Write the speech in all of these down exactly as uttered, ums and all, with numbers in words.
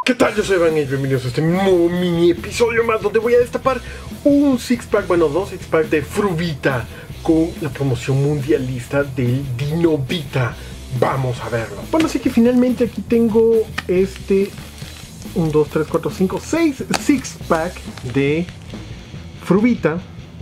¿Qué tal? Yo soy Iván y bienvenidos a este nuevo mini episodio más donde voy a destapar un six pack, bueno dos six pack de Frubita con la promoción mundialista del Dinovita. Vamos a verlo. Bueno, así que finalmente aquí tengo este uno, dos, tres, cuatro, cinco, seis six pack de Frubita.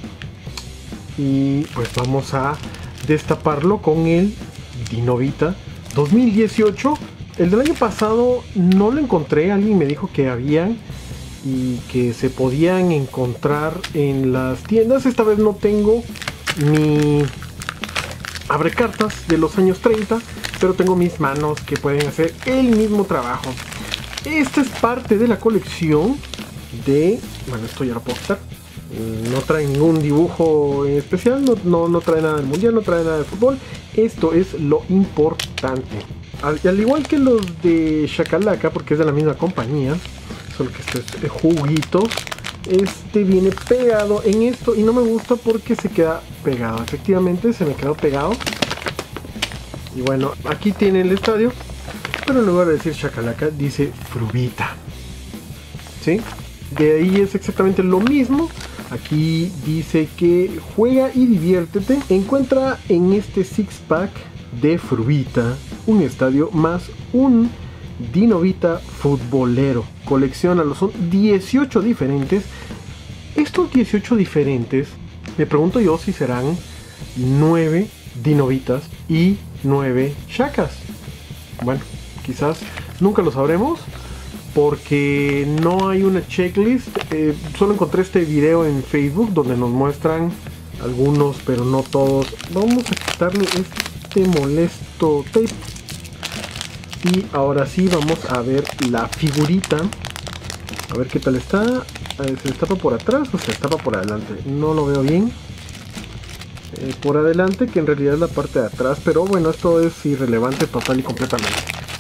Y pues vamos a destaparlo con el Dinovita dos mil dieciocho. El del año pasado no lo encontré, alguien me dijo que habían y que se podían encontrar en las tiendas. Esta vez no tengo mi abrecartas de los años treinta, pero tengo mis manos que pueden hacer el mismo trabajo. Esta es parte de la colección de... Bueno, esto ya lo puedo quitar. No trae ningún dibujo en especial, no, no, no trae nada del mundial, no trae nada de fútbol. Esto es lo importante. Al, al igual que los de Shakalaka, porque es de la misma compañía, solo que este es juguito, este viene pegado en esto y no me gusta porque se queda pegado. Efectivamente se me quedó pegado. Y bueno, aquí tiene el estadio, pero en lugar de decir Shakalaka dice Frubita. ¿Sí? De ahí es exactamente lo mismo. Aquí dice que juega y diviértete. Encuentra en este six pack de Frubita un estadio más un Dinovita futbolero. Colecciónalo, son dieciocho diferentes. Estos dieciocho diferentes, me pregunto yo si serán nueve Dinovitas y nueve Shakas. Bueno, quizás nunca lo sabremos, porque no hay una checklist. Eh, solo encontré este video en Facebook donde nos muestran algunos, pero no todos. Vamos a quitarle este molesto tape y ahora sí vamos a ver la figurita, a ver qué tal está. Eh, ¿se destapa por atrás o se destapa por adelante? No lo veo bien. Eh, por adelante, que en realidad es la parte de atrás, pero bueno, esto es irrelevante total y completamente.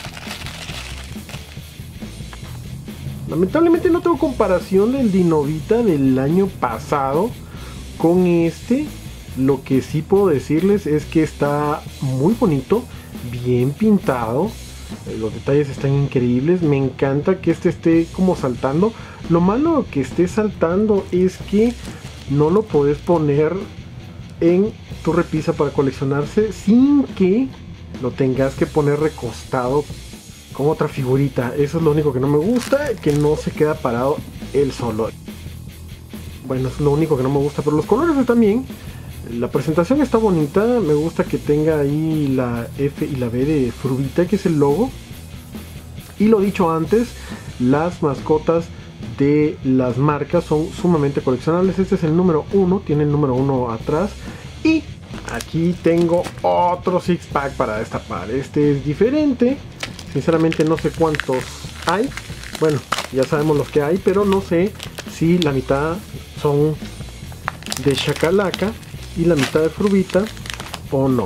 Lamentablemente no tengo comparación del Dinovita del año pasado con este. Lo que sí puedo decirles es que está muy bonito, bien pintado. Los detalles están increíbles. Me encanta que este esté como saltando. Lo malo que esté saltando es que no lo puedes poner en tu repisa para coleccionarse sin que lo tengas que poner recostado con otra figurita. Eso es lo único que no me gusta, que no se queda parado él solo. Bueno, es lo único que no me gusta, pero los colores están bien. La presentación está bonita, me gusta que tenga ahí la F y la B de Frubita, que es el logo. Y lo dicho antes, las mascotas de las marcas son sumamente coleccionables. Este es el número uno, tiene el número uno atrás. Y aquí tengo otro six pack para destapar. Este es diferente. Sinceramente no sé cuántos hay. Bueno, ya sabemos los que hay, pero no sé si la mitad son de Shakalaka y la mitad de Frubita o no.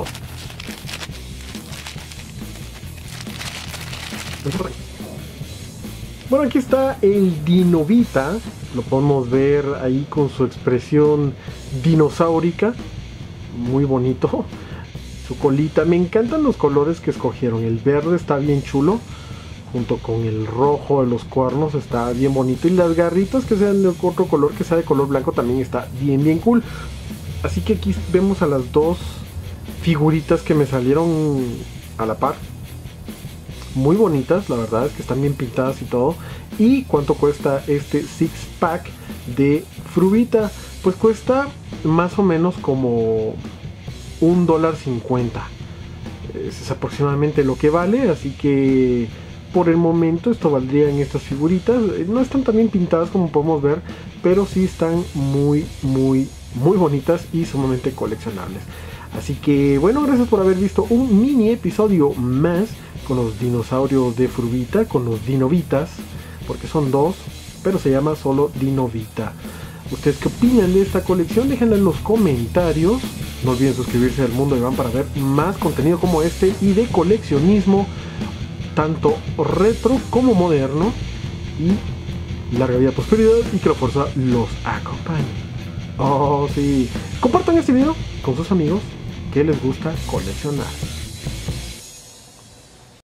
Bueno, aquí está el Dinovita. Lo podemos ver ahí con su expresión dinosaurica. Muy bonito. Su colita, me encantan los colores que escogieron. El verde está bien chulo, junto con el rojo de los cuernos, está bien bonito. Y las garritas que sean de otro color, que sea de color blanco, también está bien bien cool. Así que aquí vemos a las dos figuritas que me salieron a la par. Muy bonitas, la verdad es que están bien pintadas y todo. ¿Y cuánto cuesta este six pack de Frubita? Pues cuesta más o menos como un dólar cincuenta. Es aproximadamente lo que vale, así que por el momento esto valdría en estas figuritas. No están tan bien pintadas como podemos ver, pero sí están muy muy muy bonitas y sumamente coleccionables. Así que bueno, gracias por haber visto un mini episodio más con los dinosaurios de Frubita, con los Dinovitas, porque son dos, pero se llama solo Dinovita. ¿Ustedes qué opinan de esta colección? Déjenla en los comentarios. No olviden suscribirse al Mundo Iván para ver más contenido como este y de coleccionismo, tanto retro como moderno. Y larga vida, prosperidad y que la fuerza los acompañe. Oh sí, compartan este video con sus amigos que les gusta coleccionar.